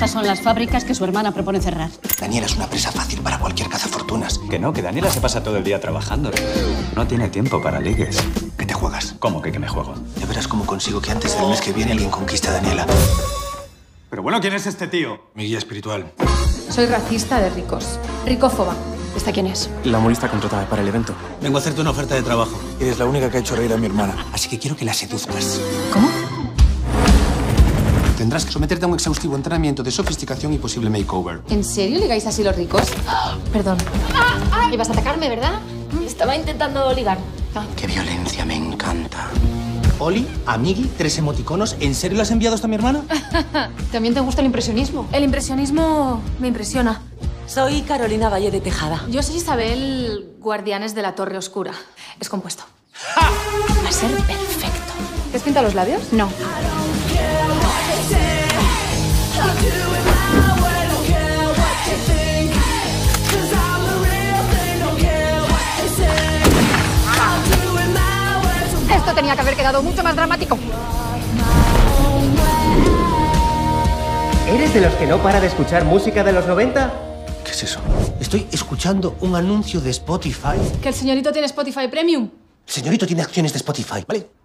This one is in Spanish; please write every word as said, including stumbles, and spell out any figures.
Estas son las fábricas que su hermana propone cerrar. Daniela es una presa fácil para cualquier cazafortunas. Que no, que Daniela se pasa todo el día trabajando. No tiene tiempo para ligues. ¿Qué te juegas? ¿Cómo que, que me juego? Ya verás cómo consigo que antes del mes que viene alguien conquiste a Daniela. Pero bueno, ¿quién es este tío? Mi guía espiritual. Soy racista de ricos. Ricófoba. ¿Esta quién es? La humorista contratada para el evento. Vengo a hacerte una oferta de trabajo. Eres la única que ha hecho reír a mi hermana. Así que quiero que la seduzcas. ¿Cómo? Tendrás que someterte a un exhaustivo entrenamiento de sofisticación y posible makeover. ¿En serio ligáis así los ricos? Perdón. Ibas a atacarme, ¿verdad? Estaba intentando ligar. Ah. ¡Qué violencia! Me encanta. Oli, amigui, tres emoticonos. ¿En serio le has enviado esto a mi hermana? ¿También te gusta el impresionismo? El impresionismo me impresiona. Soy Carolina Valle de Tejada. Yo soy Isabel Guardianes de la Torre Oscura. Es compuesto. ¡Ja! Va a ser perfecto. ¿Te has pintado los labios? No. Esto tenía que haber quedado mucho más dramático. ¿Eres de los que no para de escuchar música de los noventa? ¿Qué es eso? Estoy escuchando un anuncio de Spotify. ¿Que el señorito tiene Spotify Premium? El señorito tiene acciones de Spotify, ¿vale?